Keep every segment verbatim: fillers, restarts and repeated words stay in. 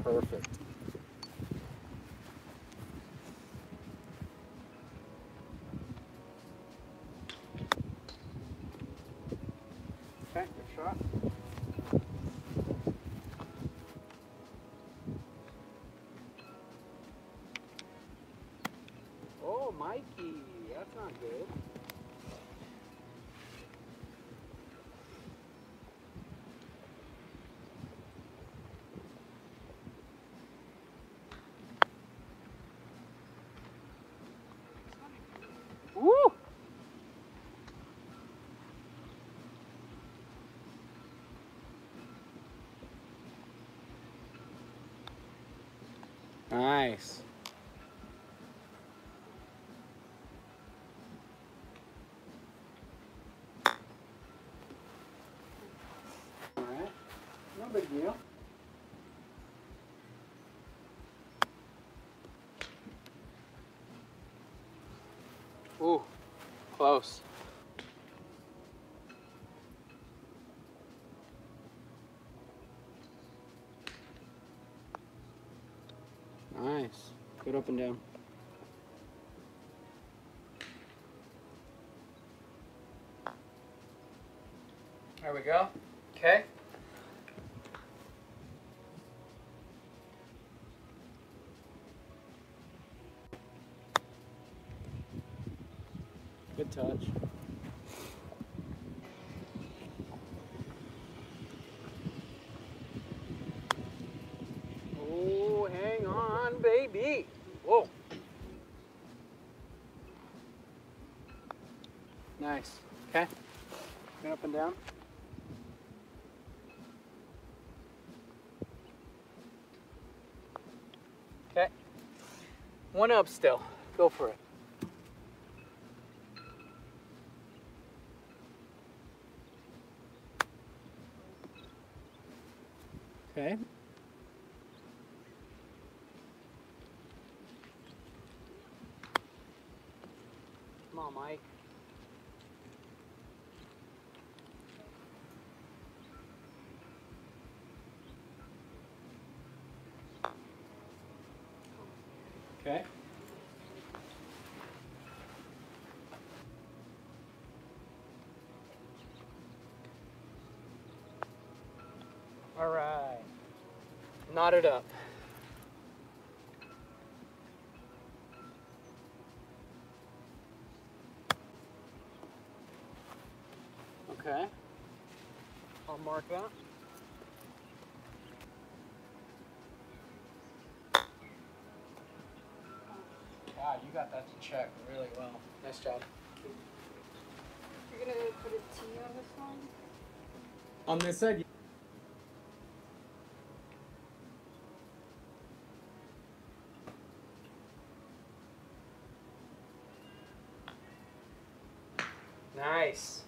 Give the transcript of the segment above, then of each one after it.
Perfect. Okay, good shot. Oh, Mikey, that's not good. Woo! Nice. All right, no big deal. Ooh, close. Nice. Good up and down. There we go. Okay. Good touch. Oh, hang on, baby. Whoa. Nice. Okay. Good up and down. Okay. One up still. Go for it. Okay. Come on, Mike. Okay. All right. Knot it up. Okay. I'll mark that. Wow, you got that to check really well. Nice job. You're gonna put a T on this one? On this side? Nice.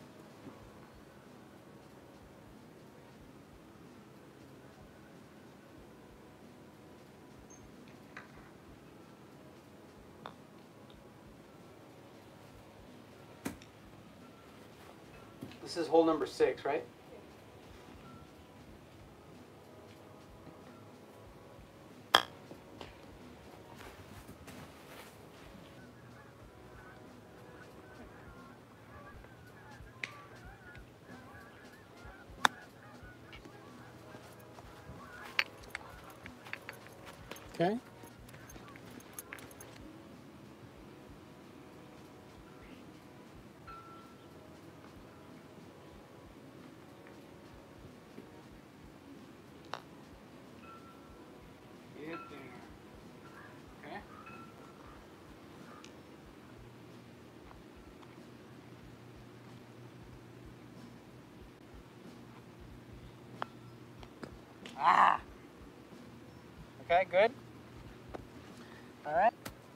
This is hole number six, right? Okay. Get there. Okay. Ah. Okay, good. All right.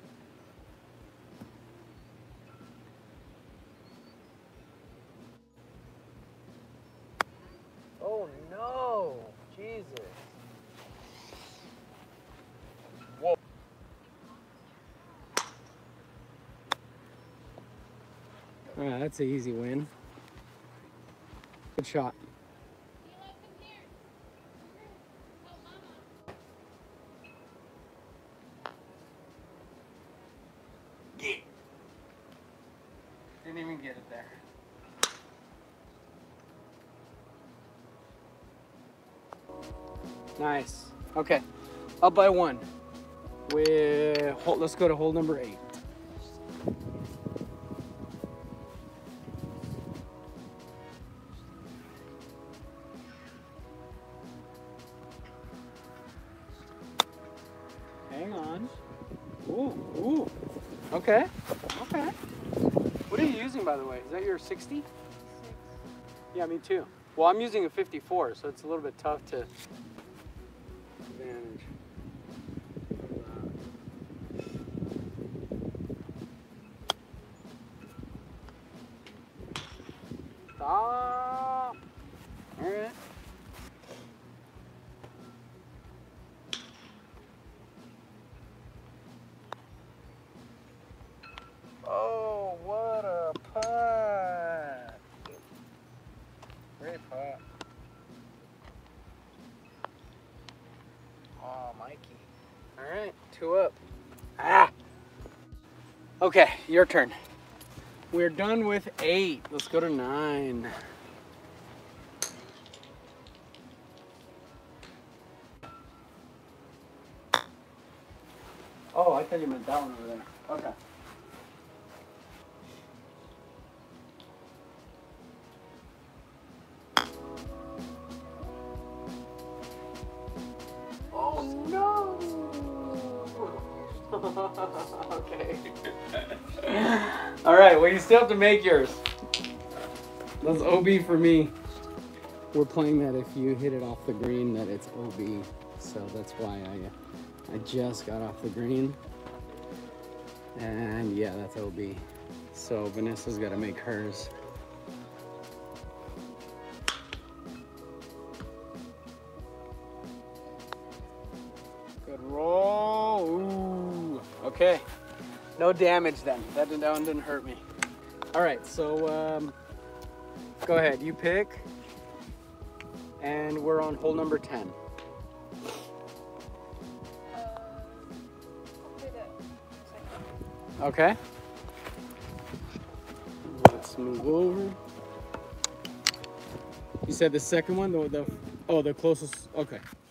Oh no, Jesus. Whoa. All right, that's an easy win. Good shot. Didn't even get it there. Nice. Okay. Up by one. With hold, let's go to hole number eight. Hang on. Ooh, ooh. Okay. Okay. What are you using, by the way? Is that your sixty? Six. Yeah, me too. Well, I'm using a fifty-four, so it's a little bit tough to manage. Stop. All right. Oh, what a putt. Great putt. Oh, Mikey. All right, two up. Ah. Okay, your turn. We're done with eight. Let's go to nine. Oh, I thought you meant that one over there. Okay. Oh no! Okay. All right, well, you still have to make yours. That's O B for me. We're playing that if you hit it off the green, that it's O B. So that's why I, I just got off the green. And yeah, that's O B. So Vanessa's got to make hers. Good roll. Ooh. Okay. No damage then. That didn't, that one didn't hurt me. All right, so um, go ahead. You pick. And we're on hole number ten. Uh, I'll play that second. Okay. Let's move over. You said the second one, the, the oh, the closest. Okay.